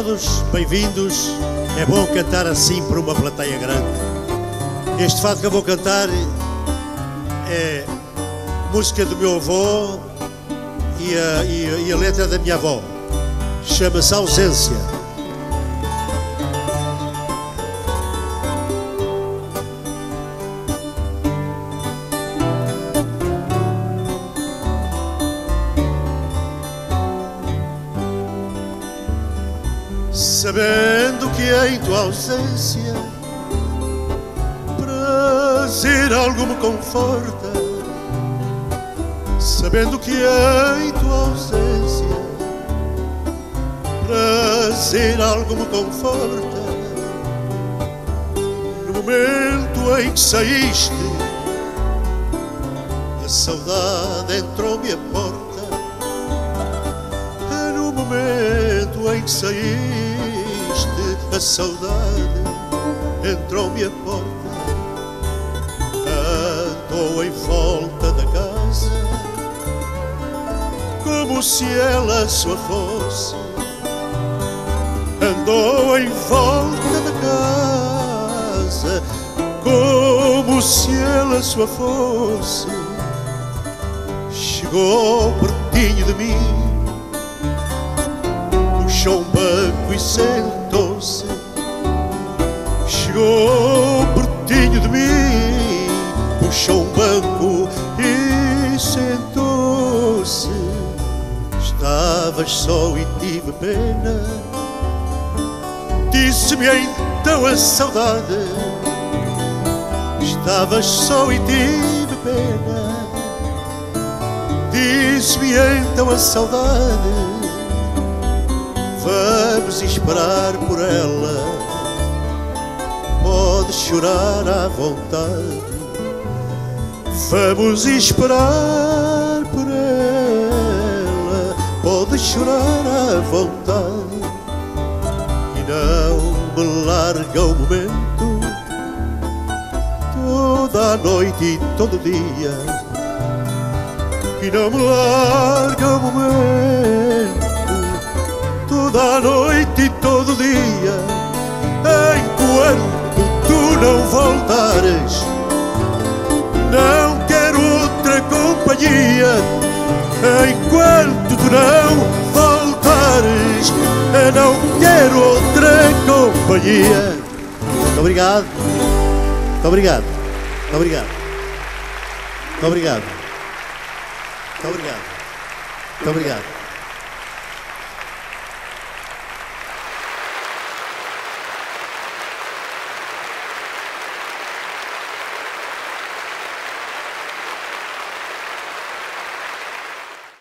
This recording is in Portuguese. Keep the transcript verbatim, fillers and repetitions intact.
todos, bem-vindos. É bom cantar assim para uma plateia grande. Este fado que eu vou cantar é música do meu avô e a, e a, e a letra da minha avó. Chama-se Ausência. Sabendo que em tua ausência prazer algo me conforta, sabendo que em tua ausência prazer algo me conforta, no momento em que saíste a saudade entrou-me à porta, no momento em que saíste a saudade entrou-me à porta, andou em volta da casa como se ela sua fosse, andou em volta da casa como se ela sua fosse, chegou pertinho de mim, puxou um banco e sentou-se, chegou pertinho de mim, puxou um banco e sentou-se. Estavas só e tive pena, disse-me então a saudade. Estavas só e tive pena, disse-me então a saudade. Vamos esperar por ela, pode chorar à vontade. Vamos esperar por ela, pode chorar à vontade. E não me larga o momento, toda a noite e todo dia. E não me larga o momento, toda a noite e todo dia, enquanto tu não voltares. Não quero outra companhia, enquanto tu não voltares. Eu não quero outra companhia. Muito obrigado. Muito obrigado. Muito obrigado. Muito obrigado. Muito obrigado. Muito obrigado.